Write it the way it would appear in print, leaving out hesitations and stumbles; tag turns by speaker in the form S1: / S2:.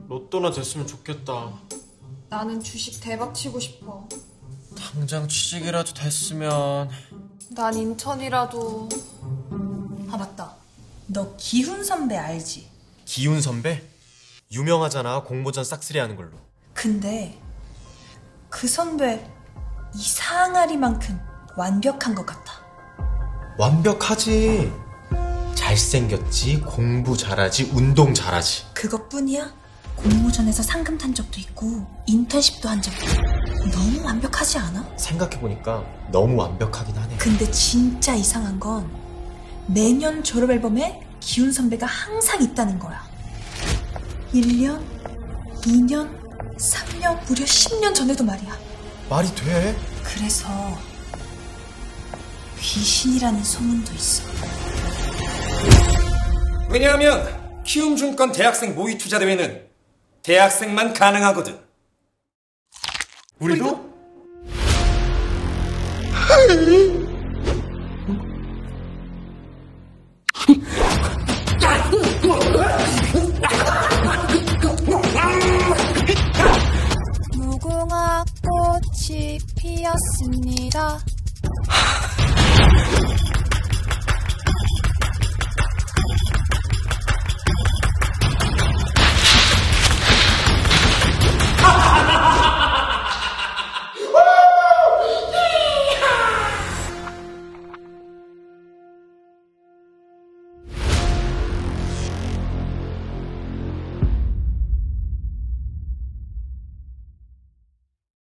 S1: 로또나 됐으면 좋겠다.
S2: 나는 주식 대박 치고 싶어.
S1: 당장 취직이라도 됐으면.
S2: 난 인턴이라도.
S3: 아 맞다, 너 기훈 선배 알지?
S4: 기훈 선배? 유명하잖아. 공모전 싹쓸이 하는 걸로.
S3: 근데 그 선배 이상하리만큼 완벽한 것 같아.
S4: 완벽하지. 잘생겼지, 공부 잘하지, 운동 잘하지.
S3: 그것뿐이야? 공모전에서 상금 탄 적도 있고 인턴십도 한 적도 있고. 너무 완벽하지 않아?
S4: 생각해보니까 너무 완벽하긴 하네.
S3: 근데 진짜 이상한 건 매년 졸업 앨범에 기훈 선배가 항상 있다는 거야. 1년, 2년, 3년, 무려 10년 전에도 말이야.
S4: 말이 돼?
S3: 그래서 귀신이라는 소문도 있어.
S5: 왜냐하면 키움증권 대학생 모의 투자 대회는 대학생만 가능하거든.
S4: 우리도?
S2: 무궁화 꽃이 피었습니다.